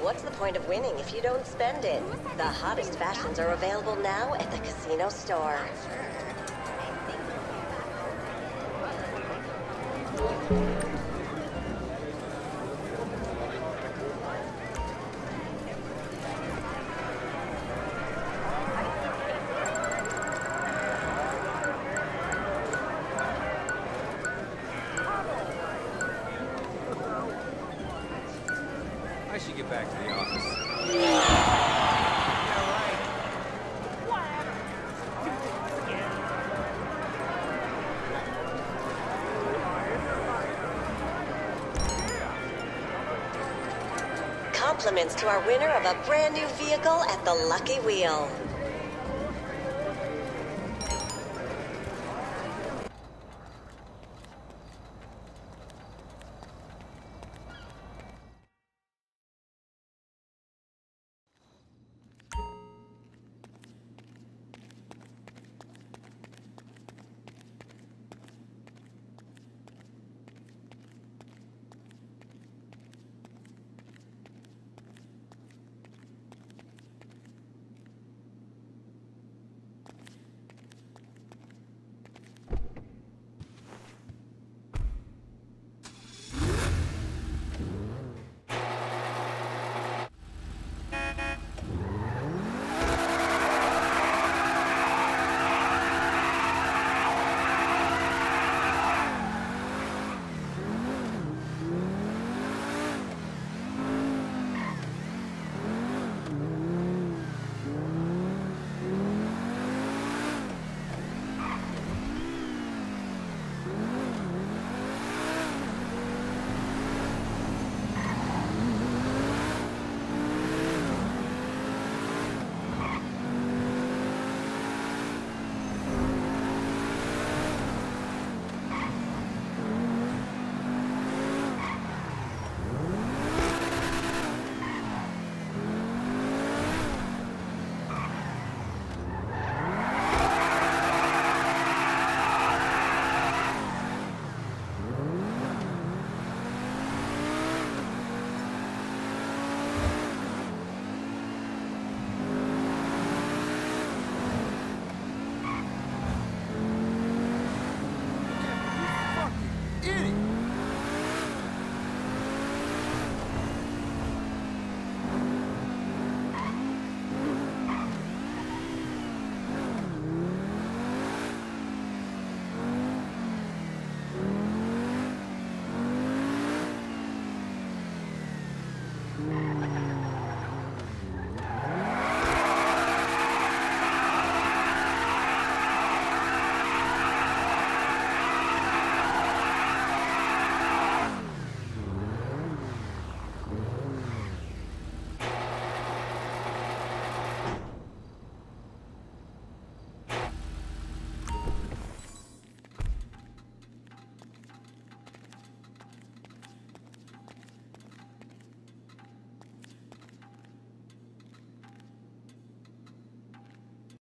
what's the point of winning if you don't spend it? The hottest fashions are available now at the casino store. I should get back to the office. Compliments to our winner of a brand new vehicle at the Lucky Wheel.